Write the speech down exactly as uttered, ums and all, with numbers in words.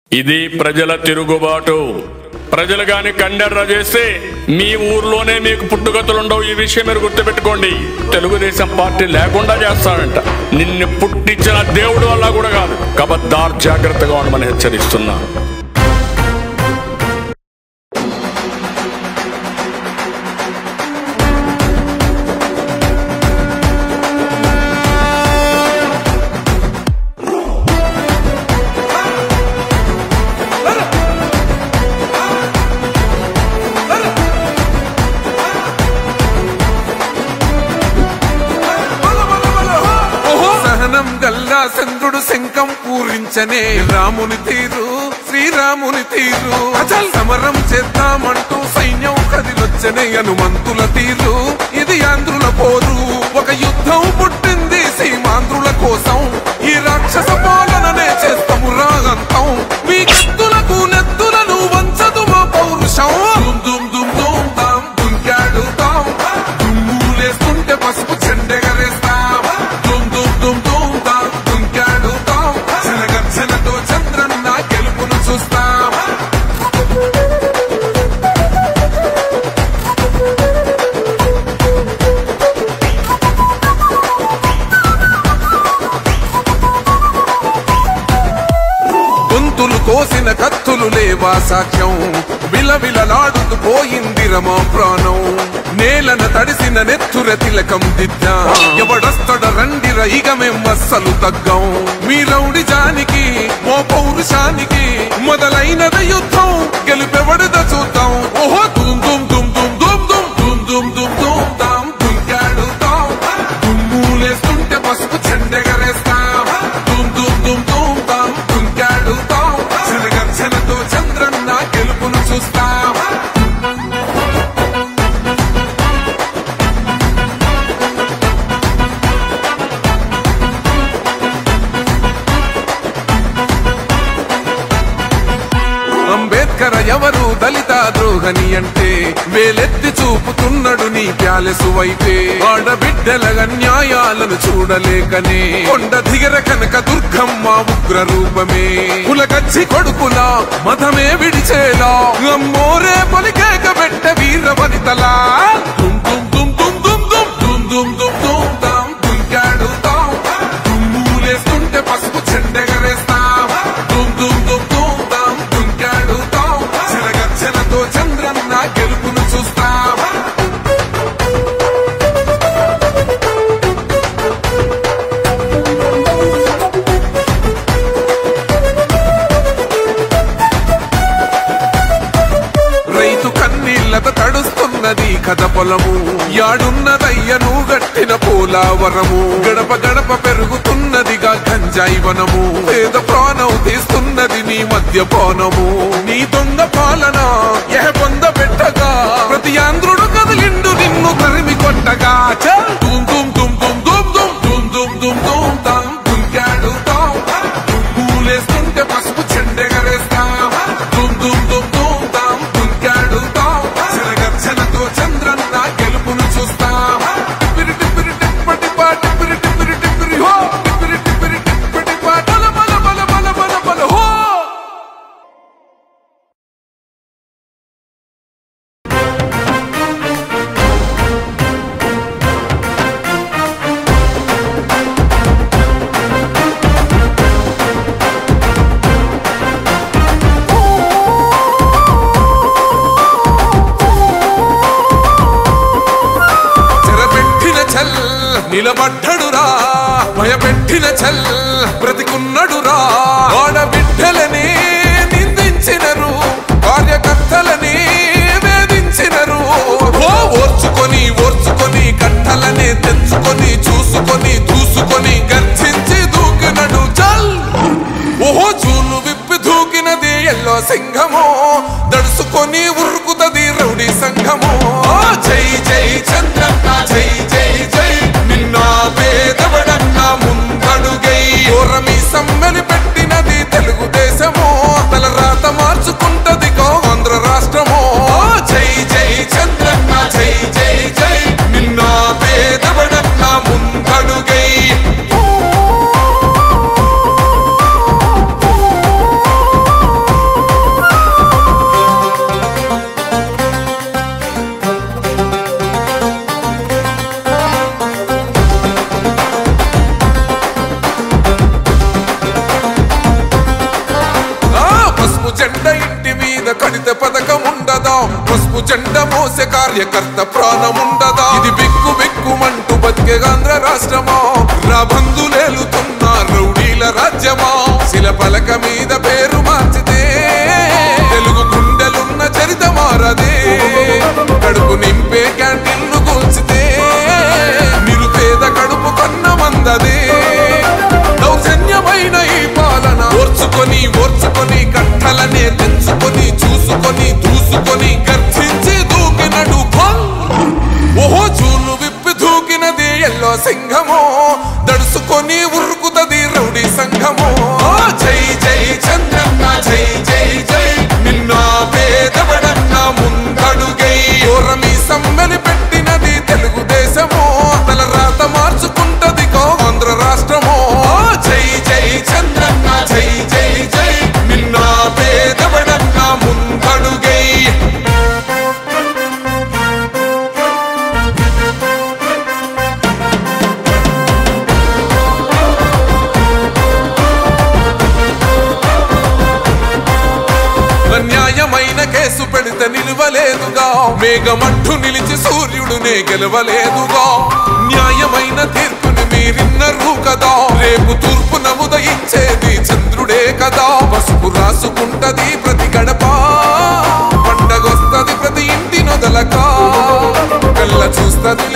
ఇది ప్రజల తిరుగుబాటు. ప్రజలు గాని కండెర్ర చేస్తే మీ ఊర్లోనే మీకు పుట్టుగతులుండవు. ఈ విషయం మీరు గుర్తుపెట్టుకోండి. తెలుగుదేశం పార్టీ లేకుండా చేస్తాడంట. నిన్ను పుట్టించిన దేవుడు వల్ల కూడా కాదు. కబద్దార్, జాగ్రత్తగా ఉండమని హెచ్చరిస్తున్నా. చంద్రుడు శంఖం పూరించనే రాముని తీరు, శ్రీరాముని తీరు. అచల్ సమరం చేద్దామంటూ సైన్యం కదిలొచ్చనే హనుమంతుల తీరు. ఇది ఆంధ్రుల పోరు, ఒక యుద్ధం పుట్టింది సీమాంధ్రుల కోసం. ఈ రాక్షస పాలననే చేస్తాము రాగంతం. మీ కత్తులకు నెత్తులను వంచదు మా పౌరుషం. దుమ్ దుమ్ దుమ్ తాం దుంకాడుతాం, దుమ్ములేస్తుంటే పసుపు చెండెగరేస్తాం. దుమ్ దుమ్ దుమ్ దుమ్ తాం చంద్రన్న గెలుపును చూస్తాం. గొంతులు కోసిన కత్తులు లేవా సాక్ష్యం. విలవిలలాడుతూ పోయింది రమా ప్రాణం. నేలన తడిసిన నెత్తుర తిలకం దిద్దా. ఎవడొస్తడ రండిర ఇక మేం అస్సలు తగ్గం. మీ రౌడి జానికి మో పౌరుషానికి మొదలైనద యుద్ధం. గెలుపెవడద చూద్దాం. ఓహో దుమ్ దుమ్ దుమ్ దుమ్ దుమ్ దుమ్ దుమ్ దుమ్ దుమ్ దుమ్ తాం దుంకాడుతాం. దుమ్ములేస్తుంటే పసుపు చెండెగరేస్తాం. దుమ్ దుమ్ దుమ్ దుమ్ తాం దుంకాడుతాం. శనగర్జనతో చంద్రన్న గెలుపును చూస్తాం. అంబేద్కర్ ఎవరు దళిత ద్రోహని అంటే వేలెత్తి చూపుతున్నాడు నీ ప్యాలెసు వైపే. ఆడబిడ్డల న్యాయాలను చూడలేకనే కొండ దిగర కనక దుర్గమ్మ ఉగ్ర రూపమే. కులగచ్చి కొడుకులా మతమే విడిచేలా అమ్మోరే పలికేక పెట్ట వీర వనితలా. దుమ్ దుమ్ దుమ్ దుమ్ దుమ్ దుమ్ దుమ్ దుమ్ దుమ్ దుమ్ తాం దుంకాడుతాం. దుమ్ములేస్తుంటే పసుపు చెండెగరేస్తాం. దుమ్ దుమ్ దుమ్ దుమ్ తాం దుంకాడుతాం. శనగర్జనతో చంద్రన్న గెలుపును చూస్తాం. రైతు కన్నీళ్లతో తడుస్తున్నది కథ పొలము. యాడున్నదయ్యను గట్టిన పోలావరము. గడప గడప పెరుగుతున్నదిగా గంజాయి వనము. పేద ప్రాణం తీస్తున్నది నీ మద్యపానము. నీ దొంగ పాలన ఎహ పొంద పెట్టగా ప్రతి ఆంధ్రుడు కదిలిండు నిన్ను తరిమి కొట్టగా. దుమ్ దుమ్ దుమ్ దుమ్ దుమ్ దుమ్ దుమ్ దుమ్ దుమ్ దుమ్ తాం దుంకాడుతాం. దుమ్ములేస్తుంటే పసుపు చెండెగరేస్తాం. దుమ్ దుమ్ దుమ్ దుమ్ తాం దుంకాడుతాం. శనగర్జనతో చంద్రన్న గెలుపును చూస్తాం. టిప్పిరి టిప్పిరి టిప్పటి పా టిప్పిరి టిప్పిరి టిప్పిరి హో. టిప్పిరి టిప్పిరి టిప్పటి పా బల బల బల బల బల బల హో. నిలబడ్డడురా భయపెట్టిన చల్ బ్రతికున్నడురా. ఆడబిడ్డలని నిందించినరు, కార్యకర్తలని వేధించినరు. ఓర్చుకొని ఓర్చుకొని కట్టలనే తెంచుకొని చూసుకొని దూసుకొని గర్జించి దూకినడు చల్. ఓహో జూలు విప్పి దూకినది ఎల్లో సింహమో. దడుసుకొని ఉరుకుతది రౌడీ సంఘమో. జై జై చంద్రన్న జై జై జై. నిన్న పేదవడన్నా ముందడుగై. ఓరమి సమ్మెలి పెట్టినది తెలుగుదేశమో. తల రాత మార్చుకుంటది ఆంధ్ర రాష్ట్రమో. జై జై చంద్రన్న జై జై జై. నిన్న పేదవడన్నా ముందడుగై. పసుపు జెండ మోసే కార్యకర్త ప్రాణముండదా? ఇది బిక్కు బిక్కుమంటూ బతికే ఆంధ్ర రాష్ట్రమా? రాబందులేలుతున్న రౌడీల రాజ్యమా? శిల పలక మీద పేరు మార్చితే తెలుగు గుండెలున్న చరిత మారదే. కడుపు నింపే క్యాంటీన్లు కూల్చితే నిరుపేద కడుపు కన్న మందదే. దౌర్జన్యమైన ఈ పాలన ఓర్చుకొని ఓర్చుకొని కట్టలనే తెంచుకొని చూసుకొని దూసుకొని గర్జించి దూకినడు ఓహో చూలు విప్పి దూకినది ఎల్లో సింహమో, దడుసుకొని ఉరుకుతది రౌడీ సంఘమో. జై జై చంద్రన్న జై జై జై నిన్న పేదవడన్న ముందడుగై ఓరమి సమ్మెని పెట్టినది తెలుగుదేశమో, తల రాత మార్చుకుంటది కో ఆంధ్ర రాష్ట్రమో. జై జై చంద్రన్న జై జై జై నిన్న పేదవడన్న ముందడుగై. న్యాయమైన కేసు పెడితే నిలవలేదుగా, మేఘమట్టు నిలిచి సూర్యుడునే గెలవలేదుగా. న్యాయమైన తీర్పుని మీరిన్నరు కదా, రేపు తూర్పు నముదయించేది చంద్రుడే కదా. పసుపు రాసుకుంటది ప్రతి గడప, పండగొస్తది ప్రతి ఇంటి నొదలక, కళ్ళ చూస్తది